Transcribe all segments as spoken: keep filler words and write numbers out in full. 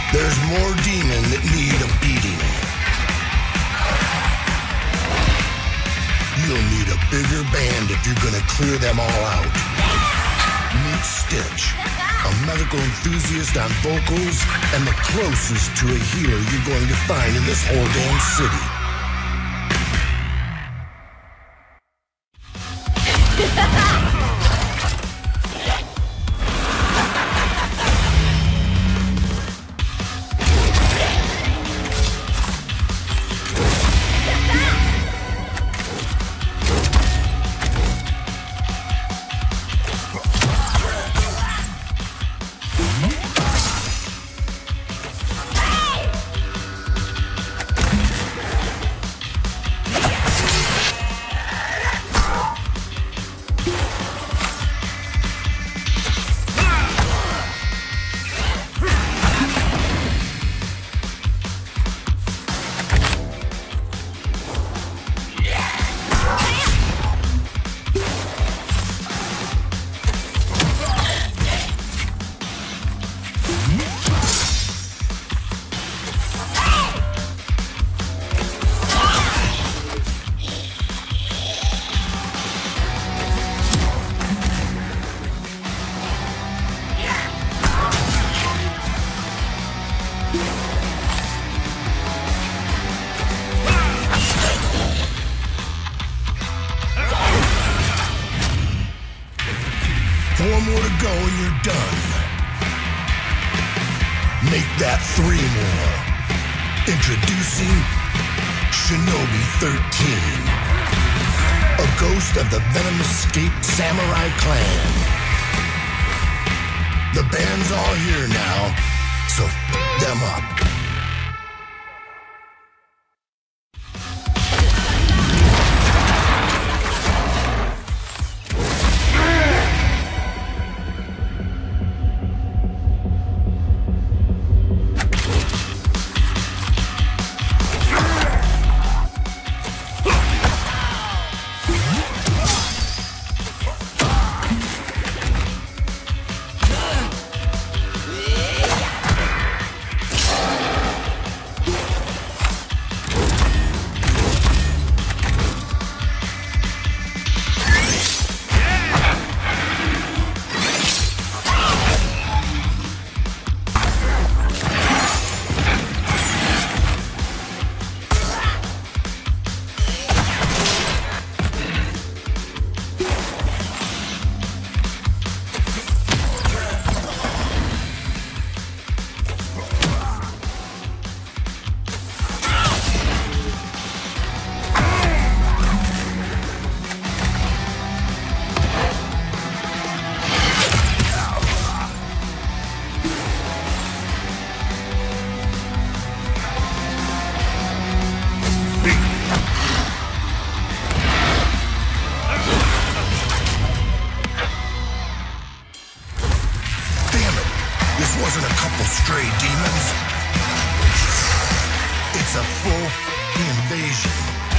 There's more demon that need a beating. You'll need a bigger band if you're gonna clear them all out. Meet Stitch, a medical enthusiast on vocals and the closest to a healer you're going to find in this whole damn city. Four more to go and you're done. Make that three more. Introducing Shinobi thirteen, a ghost of the venom-escaped samurai clan. The band's all here now, so f them up. Wasn't a couple stray demons. It's a full invasion.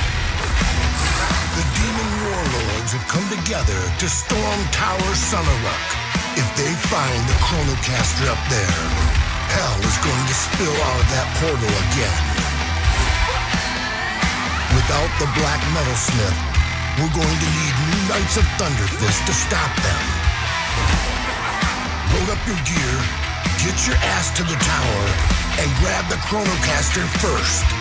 The demon warlords have come together to storm Tower Sonaruk. If they find the Chronocaster up there, hell is going to spill out of that portal again. Without the Black Metalsmith, we're going to need new Knights of Thunderfist to stop them. Load up your gear, get your ass to the tower, and grab the Chronocaster first.